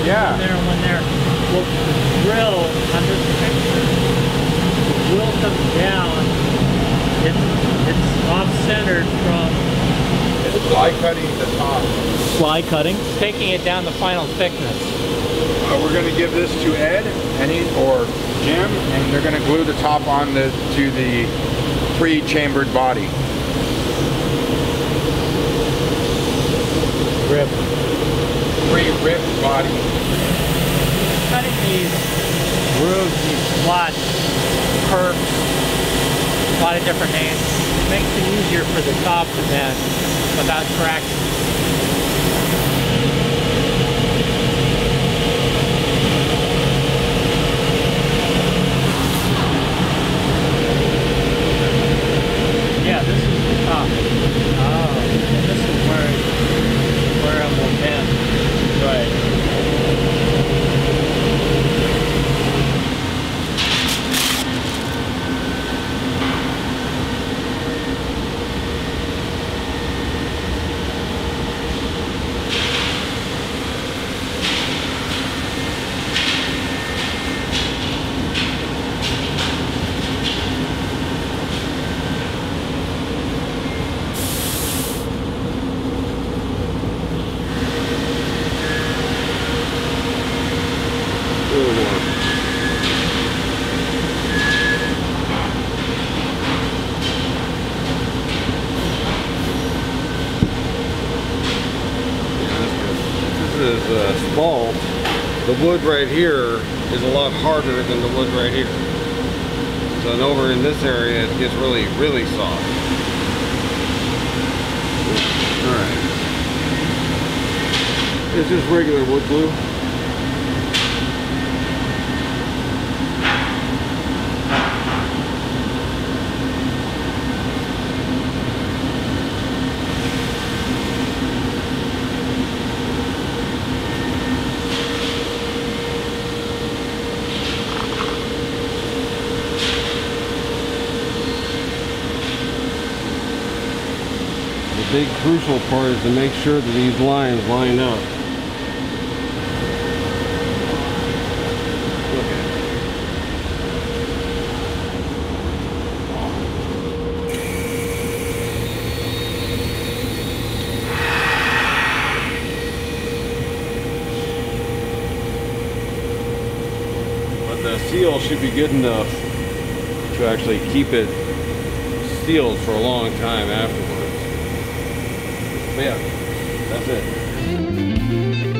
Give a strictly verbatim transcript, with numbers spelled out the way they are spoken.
Yeah. One there and one there. Well, the drill on this picture, the drill comes down. It's it's off-centered from Fly cutting the top. fly cutting, taking it down the final thickness. Uh, we're going to give this to Ed and he, or Jim, and they're going to glue the top on the to the pre-chambered body. Rib. Pre-ripped body. Cutting these grooves, these slots, curves, a lot of different names. It makes it easier for the top to bend without traction. Yeah, this is the top. Oh, and this is where it, where it will bend. Right. Is uh, small. The wood right here is a lot harder than the wood right here. So and over in this area it gets really, really soft. Alright. It's just regular wood glue. The big crucial part is to make sure that these lines line up. But the seal should be good enough to actually keep it sealed for a long time afterwards. But yeah, that's it.